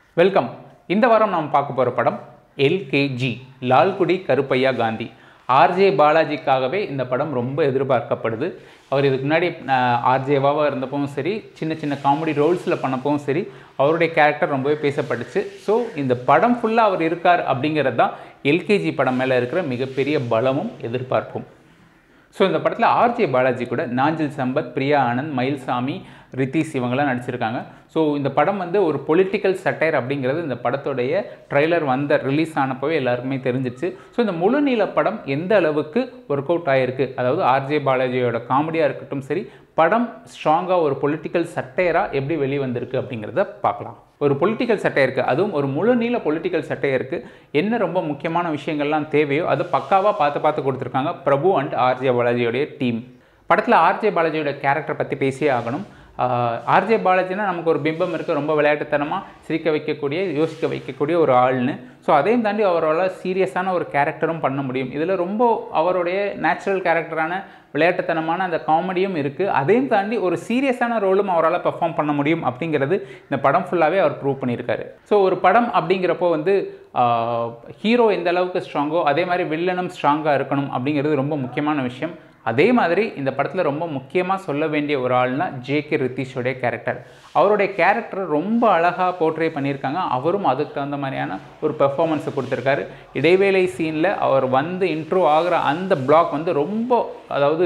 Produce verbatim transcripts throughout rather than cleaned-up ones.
Welcome. இந்த வாரம் நாம் பார்க்க போகிற படம் எல்கேஜி, லால்குடி கருப்பையா காந்தி. ஆர்ஜே பாலாஜிக்காகவே இந்த படம் ரொம்ப எதிர்பார்க்கப்படுது. அவர் இதுக்கு முன்னாடி ஆர்ஜேவாக இருந்தப்பவும் சரி, சின்ன சின்ன காமெடி ரோல்ஸில் பண்ணப்பவும் சரி, அவருடைய கேரக்டர் ரொம்பவே பேசப்பட்டுச்சு. ஸோ இந்த படம் ஃபுல்லாக அவர் இருக்கார் அப்படிங்கிறது தான் எல்கேஜி படம் மேலே இருக்கிற மிகப்பெரிய பலமும் எதிர்பார்ப்பும். ஸோ இந்த படத்தில் ஆர்ஜே பாலாஜி கூட நாஞ்சில் சம்பத், பிரியா ஆனந்த், மயில்சாமி, ரித்தீஷ் இவங்கெல்லாம் நடிச்சிருக்காங்க. ஸோ இந்த படம் வந்து ஒரு பொலிட்டிக்கல் சட்டையர் அப்படிங்கிறது இந்த படத்துடைய ட்ரெய்லர் வந்த ரிலீஸ் ஆனப்போவே எல்லாருக்குமே தெரிஞ்சிச்சு. ஸோ இந்த முழுநீள படம் எந்த அளவுக்கு ஒர்க் அவுட் ஆகிருக்கு, அதாவது ஆர்ஜே பாலாஜியோட காமெடியாக இருக்கட்டும் சரி, படம் ஸ்ட்ராங்காக ஒரு பொலிட்டிக்கல் சட்டையராக எப்படி வெளிவந்திருக்கு அப்படிங்கிறத பார்க்கலாம். ஒரு பொலிட்டிக்கல் சட்டையருக்கு, அதுவும் ஒரு முழுநீள பொலிட்டிக்கல் சட்டையருக்கு என்ன ரொம்ப முக்கியமான விஷயங்கள்லாம் தேவையோ அது பக்காவாக பார்த்து பார்த்து கொடுத்துருக்காங்க பிரபு அண்ட் ஆர்ஜே பாலாஜியோடைய டீம். படத்தில் ஆர்ஜே பாலாஜியோட கேரக்டர் பற்றி பேசியே ஆகணும். ஆர்ஜே பாலாஜினா நமக்கு ஒரு பிம்பம் இருக்குது, ரொம்ப விளையாட்டுத்தனமாக சிரிக்க வைக்கக்கூடிய, யோசிக்க வைக்கக்கூடிய ஒரு ஆள்னு. ஸோ அதையும் தாண்டி அவரால் சீரியஸான ஒரு கேரக்டரும் பண்ண முடியும். இதில் ரொம்ப அவருடைய நேச்சுரல் கேரக்டரான விளையாட்டுத்தனமான அந்த காமெடியும் இருக்குது. அதையும் தாண்டி ஒரு சீரியஸான ரோலும் அவரால் பெர்ஃபார்ம் பண்ண முடியும் அப்படிங்கிறது இந்த படம் ஃபுல்லாகவே அவர் ப்ரூவ் பண்ணியிருக்காரு. ஸோ ஒரு படம் அப்படிங்கிறப்போ வந்து ஹீரோ எந்த அளவுக்கு ஸ்ட்ராங்கோ அதே மாதிரி வில்லனும் ஸ்ட்ராங்காக இருக்கணும் அப்படிங்கிறது ரொம்ப முக்கியமான விஷயம். அதே மாதிரி இந்த படத்தில் ரொம்ப முக்கியமாக சொல்ல வேண்டிய ஒரு ஆள்னா ஜேகே ரித்தீஷோடைய கேரக்டர். அவருடைய கேரக்டர் ரொம்ப அழகாக போர்ட்ரே பண்ணியிருக்காங்க. அவரும் அதுக்கு தகுந்த மாதிரியான ஒரு பெர்ஃபார்மன்ஸை கொடுத்துருக்காரு. இடைவேளை சீனில் அவர் வந்து இன்ட்ரோ ஆகிற அந்த பிளாக் வந்து ரொம்ப, அதாவது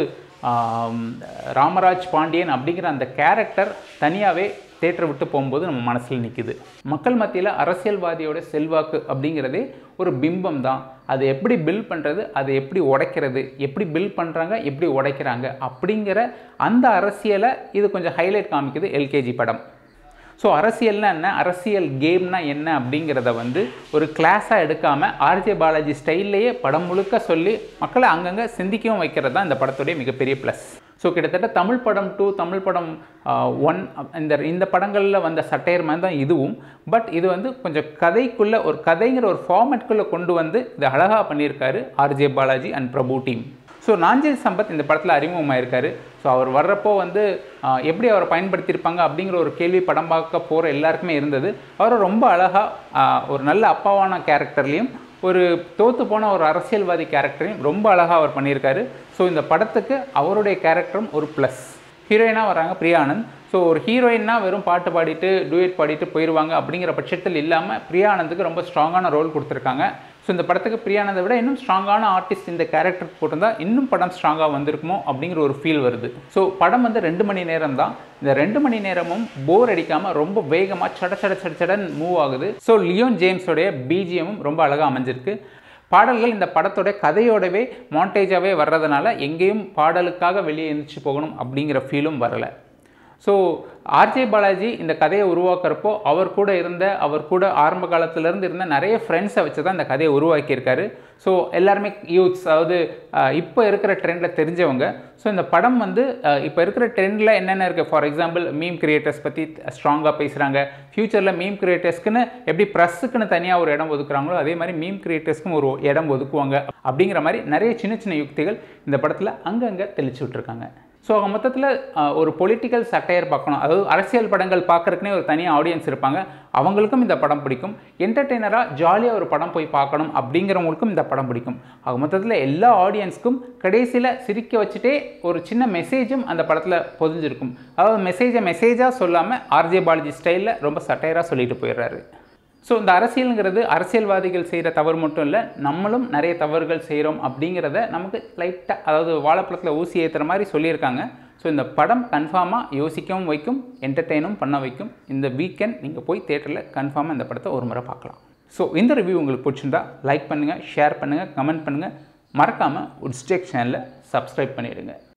ராமராஜ் பாண்டியன் அப்படிங்கிற அந்த கேரக்டர் தனியாகவே தேட்டரை விட்டு போகும்போது நம்ம மனசில் நிற்குது. மக்கள் மத்தியில் அரசியல்வாதியோட செல்வாக்கு அப்படிங்கிறதே ஒரு பிம்பம் தான். அதை எப்படி பில்ட் பண்ணுறது, அதை எப்படி உடைக்கிறது, எப்படி பில்ட் பண்ணுறாங்க, எப்படி உடைக்கிறாங்க அப்படிங்கிற அந்த அரசியலை இது கொஞ்சம் ஹைலைட் காமிக்குது எல்கேஜி படம். ஸோ அரசியல்னா என்ன, அரசியல் கேம்னா என்ன அப்படிங்கிறத வந்து ஒரு கிளாஸாக எடுக்காமல் ஆர்ஜே பாலாஜி ஸ்டைல்லையே படம் முழுக்க சொல்லி மக்களை அங்கங்கே சிந்திக்கவும் வைக்கிறது தான் இந்த படத்துடைய மிகப்பெரிய ப்ளஸ். ஸோ கிட்டத்தட்ட தமிழ் படம் டூ, தமிழ் படம் ஒன், இந்த இந்த படங்களில் வந்த சட்டையர் மாதிரி தான் இதுவும். பட் இது வந்து கொஞ்சம் கதைக்குள்ளே, ஒரு கதைங்கிற ஒரு ஃபார்மேட்குள்ளே கொண்டு வந்து இது அழகாக பண்ணியிருக்காரு RJ Balaji and Prabhu team. So Nanjil Sampath இந்த படத்தில் அறிமுகமாயிருக்காரு. ஸோ அவர் வர்றப்போ வந்து எப்படி அவரை பயன்படுத்தியிருப்பாங்க அப்படிங்கிற ஒரு கேள்வி படம் பார்க்க போகிற எல்லாருக்குமே இருந்தது. அவரை ரொம்ப அழகாக ஒரு நல்ல அப்பாவான கேரக்டர்லேயும் ஒரு தோற்று போன ஒரு அரசியல்வாதி கேரக்டரையும் ரொம்ப அழகாக அவர் பண்ணியிருக்காரு. ஸோ இந்த படத்துக்கு அவருடைய கேரக்டரும் ஒரு ப்ளஸ். ஹீரோயினாக வராங்க பிரியா ஆனந்த். ஸோ ஒரு ஹீரோயின்னா வெறும் பாட்டு பாடிட்டு டூயட் பாடிட்டு போயிடுவாங்க அப்படிங்கிற பட்சத்தில் இல்லாமல் பிரியா ஆனந்துக்கு ரொம்ப ஸ்ட்ராங்கான ரோல் கொடுத்துருக்காங்க. ஸோ இந்த படத்துக்கு பிரியா ஆனந்தை விட இன்னும் ஸ்ட்ராங்கான ஆர்டிஸ்ட் இந்த கேரக்டர் போட்டிருந்தா இன்னும் படம் ஸ்ட்ராங்காக வந்திருக்குமோ அப்படிங்கிற ஒரு ஃபீல் வருது. ஸோ படம் வந்து ரெண்டு மணி நேரம் தான். இந்த ரெண்டு மணி நேரமும் போர் அடிக்காமல் ரொம்ப வேகமாக சட சட சட சடன் மூவ் ஆகுது. ஸோ லியோன் ஜேம்ஸோடைய பிஜிஎம்மும் ரொம்ப அழகாக அமைஞ்சிருக்கு. பாடல்கள் இந்த படத்தோட கதையோடவே மாண்டேஜாகவே வர்றதுனால எங்கேயும் பாடலுக்காக வெளியே எழுந்திரிச்சு போகணும் அப்படிங்கிற ஃபீலும் வரலை. ஸோ ஆர்ஜே பாலாஜி இந்த கதையை உருவாக்குறப்போ அவர் கூட இருந்த, அவர் கூட ஆரம்ப காலத்திலேருந்து இருந்த நிறைய ஃப்ரெண்ட்ஸை வச்சு தான் இந்த கதையை உருவாக்கியிருக்காரு. ஸோ எல்லாருமே யூத்ஸ், அதாவது இப்போ இருக்கிற ட்ரெண்டில் தெரிஞ்சவங்க. ஸோ இந்த படம் வந்து இப்போ இருக்கிற ட்ரெண்டில் என்னென்ன இருக்குது, ஃபார் எக்ஸாம்பிள் மீம் கிரியேட்டர்ஸ் பற்றி ஸ்ட்ராங்காக பேசுகிறாங்க. ஃப்யூச்சரில் மீம் கிரியேட்டர்ஸ்க்குன்னு எப்படி ப்ரெஸ்ஸுக்குன்னு தனியாக ஒரு இடம் ஒதுக்குறாங்களோ அதே மாதிரி மீம் கிரியேட்டர்ஸ்க்கும் ஒரு இடம் ஒதுக்குவாங்க அப்படிங்கிற மாதிரி நிறைய சின்ன சின்ன யுக்திகள் இந்த படத்தில் அங்கங்கே தெளிச்சு விட்ருக்காங்க. ஸோ மொத்தத்தில் ஒரு பொலிட்டிக்கல் சட்டையர் பார்க்கணும், அதாவது அரசியல் படங்கள் பார்க்குறக்குனே ஒரு தனியாக ஆடியன்ஸ் இருப்பாங்க, அவங்களுக்கும் இந்த படம் பிடிக்கும். என்டர்டெய்னராக ஜாலியாக ஒரு படம் போய் பார்க்கணும் அப்படிங்கிறவங்களுக்கும் இந்த படம் பிடிக்கும். ஆக மொத்தத்தில் எல்லா ஆடியன்ஸ்க்கும் கடைசியில் சிரிக்க வச்சுட்டே ஒரு சின்ன மெசேஜும் அந்த படத்தில் பொதிஞ்சிருக்கும். அதாவது மெசேஜை மெசேஜாக சொல்லாமல் ஆர்ஜே பாலாஜி ஸ்டைலில் ரொம்ப சட்டையராக சொல்லிட்டு போயிடுறாரு. ஸோ இந்த அரசியலுங்கிறது அரசியல்வாதிகள் செய்கிற தவறு மட்டும் இல்லை, நம்மளும் நிறைய தவறுகள் செய்கிறோம் அப்படிங்கிறத நமக்கு லைட்டாக, அதாவது வாழைப்பழத்தில் ஊசி ஏற்றுற மாதிரி சொல்லியிருக்காங்க. ஸோ இந்த படம் கன்ஃபார்மாக யோசிக்கவும் வைக்கும், என்டர்டெயினும் பண்ண வைக்கும். இந்த வீக்கெண்ட் நீங்கள் போய் தேட்டரில் கன்ஃபார்மாக இந்த படத்தை ஒரு முறை பார்க்கலாம். ஸோ இந்த ரிவ்யூ உங்களுக்கு பிடிச்சிருந்தா லைக் பண்ணுங்கள், ஷேர் பண்ணுங்கள், கமெண்ட் பண்ணுங்கள். மறக்காமல் உட்ஸ்டேக் சேனலை சப்ஸ்கிரைப் பண்ணிவிடுங்க.